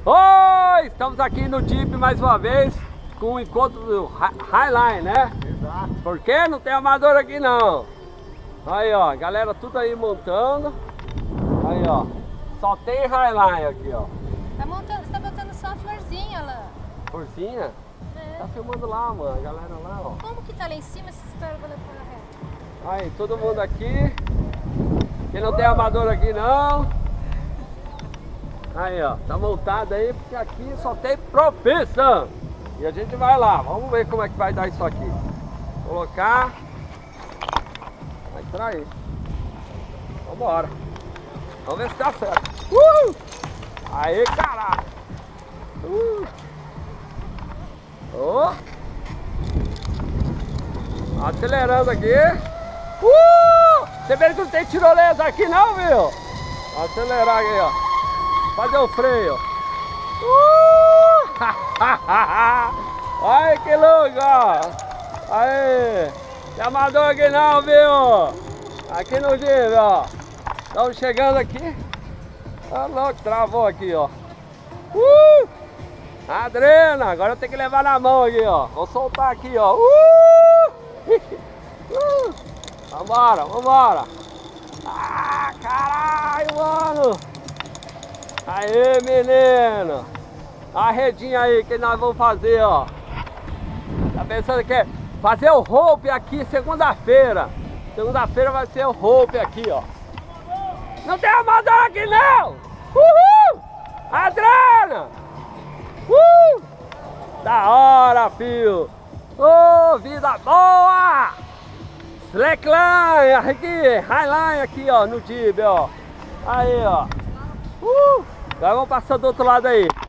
Oi, estamos aqui no Jeep mais uma vez com o encontro do Highline, né? Exato. Por que não tem amador aqui não? Aí ó, galera tudo aí montando. Aí ó, só tem Highline aqui ó. Tá montando, você tá botando só a florzinha lá. Florzinha? É. Tá filmando lá, mano, a galera lá ó. Como que tá lá em cima se espera pra pôr na reta? Aí, todo mundo aqui. Quem não tem amador aqui não. Aí ó, tá montado aí porque aqui só tem profissão. E a gente vai lá, vamos ver como é que vai dar isso aqui. Colocar. Vai entrar aí. Vambora. Vamos ver se dá certo. Aí caralho. Ó. Acelerando aqui. Você vê que não tem tirolesa aqui não, viu? Acelerar aqui, ó. Fazer o freio. Olha que louco, ó. Aí. Tem amador aqui não, viu? Aqui no Jeep, ó. Estamos chegando aqui. Tá louco, travou aqui, ó. Adrena, agora eu tenho que levar na mão aqui, ó. Vou soltar aqui, ó. Vambora, vambora. Ah, caralho, mano. Aê, menino. A redinha aí que nós vamos fazer, ó. Tá pensando que é fazer o rope aqui segunda-feira. Segunda-feira vai ser o rope aqui, ó. Não tem amador aqui, não. Uhul. Adriana. Da hora, filho. Ô, vida boa. Slackline aqui, Highline aqui, ó, no Jeep, ó. Aí, ó. Agora vamos passar do outro lado aí.